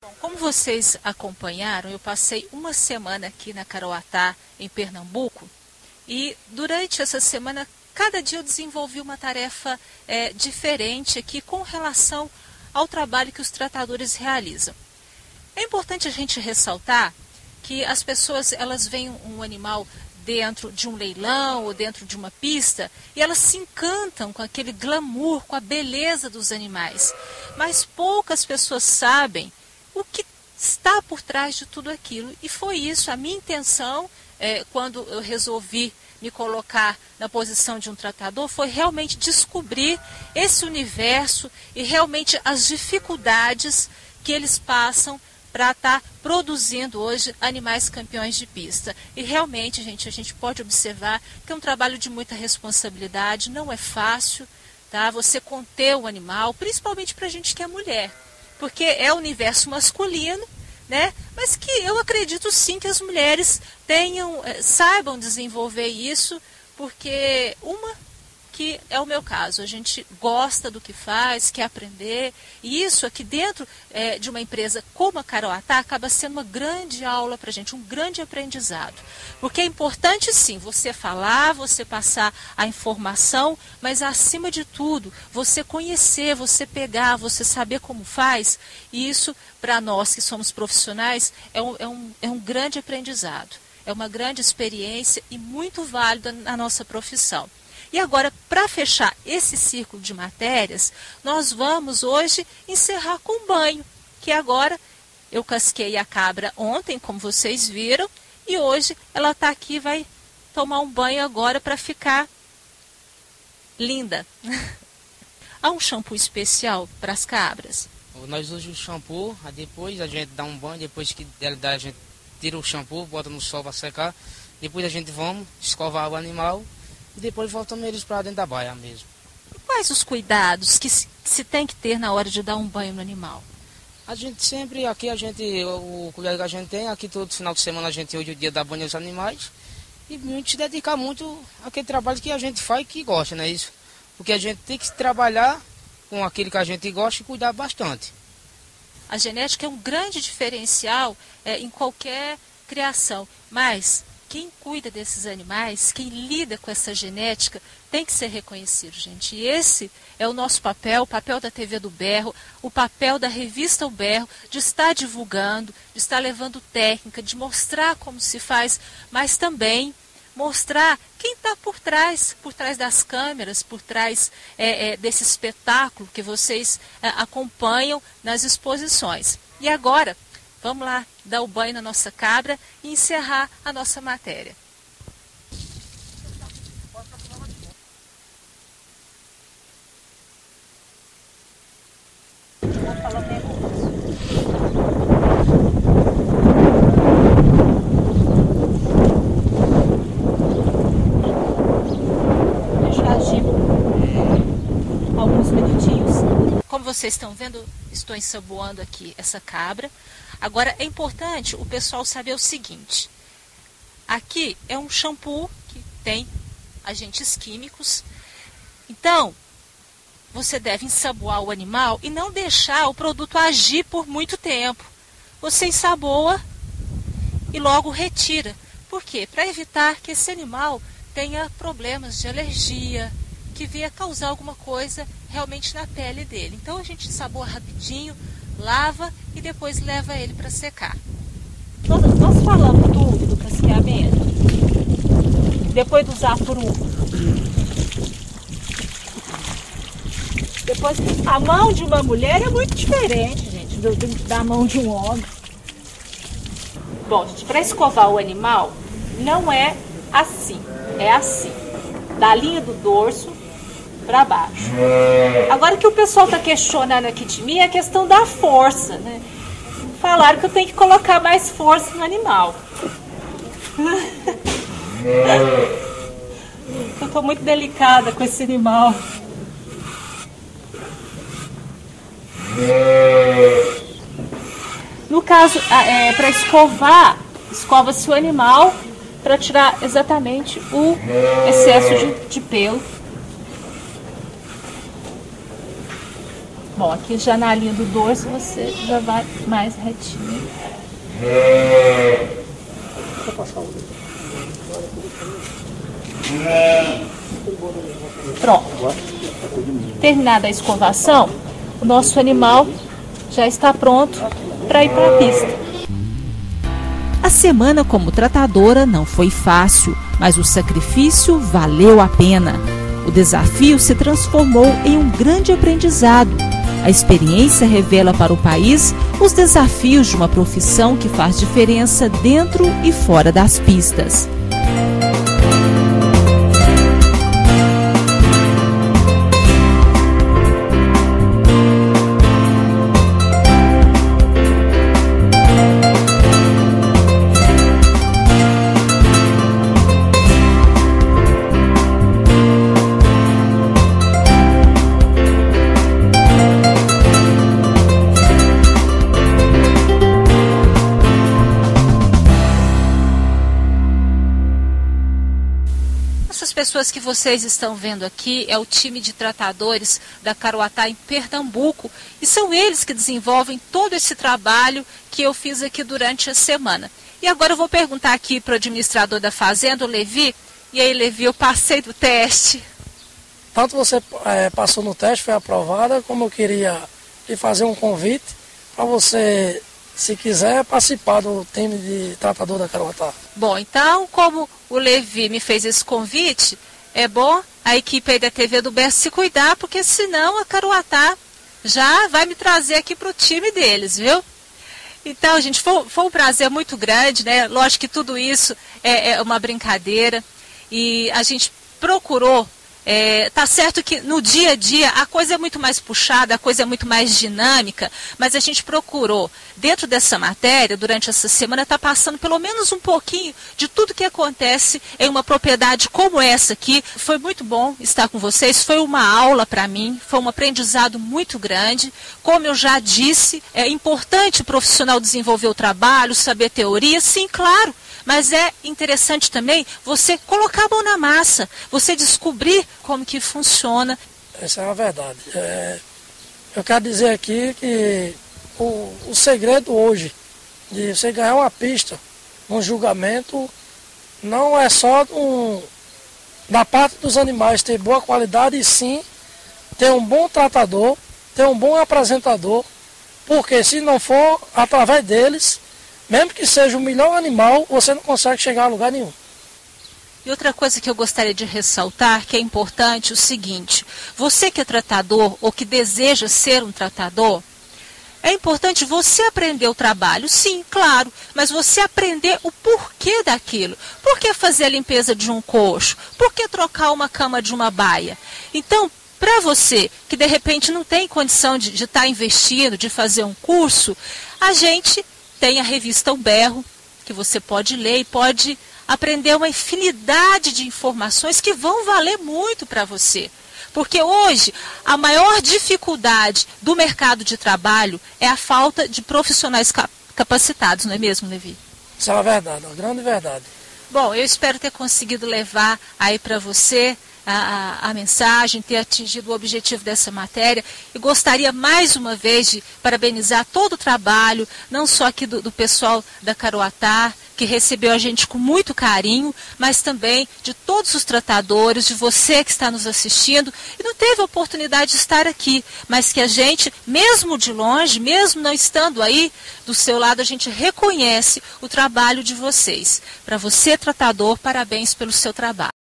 Como vocês acompanharam, eu passei uma semana aqui na Caruatá, em Pernambuco, e durante essa semana, cada dia eu desenvolvi uma tarefa diferente aqui com relação ao trabalho que os tratadores realizam. É importante a gente ressaltar que as pessoas elas veem um animal dentro de um leilão ou dentro de uma pista e elas se encantam com aquele glamour, com a beleza dos animais. Mas poucas pessoas sabem o que está por trás de tudo aquilo. E foi isso, a minha intenção, quando eu resolvi me colocar na posição de um tratador, foi realmente descobrir esse universo e realmente as dificuldades que eles passam para estar produzindo hoje animais campeões de pista. E realmente, gente, a gente pode observar que é um trabalho de muita responsabilidade, não é fácil, tá? Você conter o animal, principalmente para a gente que é mulher, porque é o universo masculino, né? Mas que eu acredito sim que as mulheres saibam desenvolver isso, porque que é o meu caso, a gente gosta do que faz, quer aprender, e isso aqui dentro de uma empresa como a Caruatá acaba sendo uma grande aula para a gente, um grande aprendizado. Porque é importante sim você falar, você passar a informação, mas acima de tudo, você conhecer, você pegar, você saber como faz, e isso para nós que somos profissionais é um grande aprendizado, é uma grande experiência e muito válida na nossa profissão. E agora, para fechar esse círculo de matérias, nós vamos hoje encerrar com um banho, que agora eu casquei a cabra ontem, como vocês viram, e hoje ela está aqui, vai tomar um banho agora para ficar linda. Há um shampoo especial para as cabras? Nós usamos o shampoo, aí depois a gente dá um banho, depois que a gente tira o shampoo, bota no sol para secar, depois a gente vamos escovar o animal, e depois voltamos eles para dentro da baia mesmo. E quais os cuidados que se tem que ter na hora de dar um banho no animal? A gente sempre, aqui o cuidado que a gente tem, aqui todo final de semana a gente hoje é o dia da banho aos animais, e muito se dedicar muito àquele trabalho que a gente faz e que gosta, não é isso? Porque a gente tem que trabalhar com aquilo que a gente gosta e cuidar bastante. A genética é um grande diferencial em qualquer criação, mas quem cuida desses animais, quem lida com essa genética, tem que ser reconhecido, gente. E esse é o nosso papel, o papel da TV do Berro, o papel da revista O Berro, de estar divulgando, de estar levando técnica, de mostrar como se faz, mas também mostrar quem está por trás das câmeras, por trás desse espetáculo que vocês acompanham nas exposições. E agora, vamos lá dar o banho na nossa cabra e encerrar a nossa matéria. Deixa eu agir alguns minutinhos. Como vocês estão vendo, estou ensaboando aqui essa cabra. Agora, é importante o pessoal saber o seguinte. Aqui é um shampoo que tem agentes químicos. Então, você deve ensaboar o animal e não deixar o produto agir por muito tempo. Você ensaboa e logo retira. Por quê? Para evitar que esse animal tenha problemas de alergia, que venha causar alguma coisa realmente na pele dele. Então, a gente ensaboa rapidinho, lava e depois leva ele para secar. Nós falamos do casqueamento, depois do zapuru. Depois, a mão de uma mulher é muito diferente, gente, da mão de um homem. Bom, gente, para escovar o animal, não é assim, é assim, da linha do dorso para baixo. Agora, o que o pessoal está questionando aqui de mim é a questão da força, né? Falaram que eu tenho que colocar mais força no animal. Eu estou muito delicada com esse animal. No caso, para escovar, escova-se o animal para tirar exatamente o excesso de pelo. Bom, aqui já na linha do dorso você já vai mais retinho. Pronto. Terminada a escovação, o nosso animal já está pronto para ir para a pista. A semana como tratadora não foi fácil, mas o sacrifício valeu a pena. O desafio se transformou em um grande aprendizado. A experiência revela para o país os desafios de uma profissão que faz diferença dentro e fora das pistas. Essas pessoas que vocês estão vendo aqui é o time de tratadores da Caruatá em Pernambuco e são eles que desenvolvem todo esse trabalho que eu fiz aqui durante a semana. E agora eu vou perguntar aqui para o administrador da fazenda, o Levi. E aí, Levi, eu passei do teste. Tanto você passou no teste, foi aprovada, como eu queria lhe fazer um convite para você, se quiser, participar do time de tratador da Caruatá. Bom, então, como o Levi me fez esse convite, é bom a equipe aí da TV do Berço se cuidar, porque senão a Caruatá já vai me trazer aqui para o time deles, viu? Então, gente, foi um prazer muito grande, né? Lógico que tudo isso é uma brincadeira e a gente procurou. Tá certo que no dia a dia a coisa é muito mais puxada, a coisa é muito mais dinâmica, mas a gente procurou, dentro dessa matéria, durante essa semana, tá passando pelo menos um pouquinho de tudo que acontece em uma propriedade como essa aqui. Foi muito bom estar com vocês, foi uma aula para mim, foi um aprendizado muito grande. Como eu já disse, é importante o profissional desenvolver o trabalho, saber teoria, sim, claro. Mas é interessante também você colocar a mão na massa, você descobrir como que funciona. Essa é a verdade. Eu quero dizer aqui que o segredo hoje de você ganhar uma pista, um julgamento, não é só da parte dos animais ter boa qualidade, e sim ter um bom tratador, ter um bom apresentador, porque se não for através deles, mesmo que seja o melhor animal, você não consegue chegar a lugar nenhum. E outra coisa que eu gostaria de ressaltar, que é importante, é o seguinte: você que é tratador ou que deseja ser um tratador, é importante você aprender o trabalho, sim, claro, mas você aprender o porquê daquilo. Por que fazer a limpeza de um coxo? Por que trocar uma cama de uma baia? Então, para você que de repente não tem condição de estar investindo, de fazer um curso, a gente tem a revista O Berro, que você pode ler e pode aprender uma infinidade de informações que vão valer muito para você. Porque hoje a maior dificuldade do mercado de trabalho é a falta de profissionais capacitados, não é mesmo, Levi? Isso é uma verdade, uma grande verdade. Bom, eu espero ter conseguido levar aí para você a mensagem, ter atingido o objetivo dessa matéria, e gostaria mais uma vez de parabenizar todo o trabalho, não só aqui do pessoal da Caruatá, que recebeu a gente com muito carinho, mas também de todos os tratadores, de você que está nos assistindo e não teve a oportunidade de estar aqui, mas que a gente, mesmo de longe, mesmo não estando aí do seu lado, a gente reconhece o trabalho de vocês. Para você, tratador, parabéns pelo seu trabalho.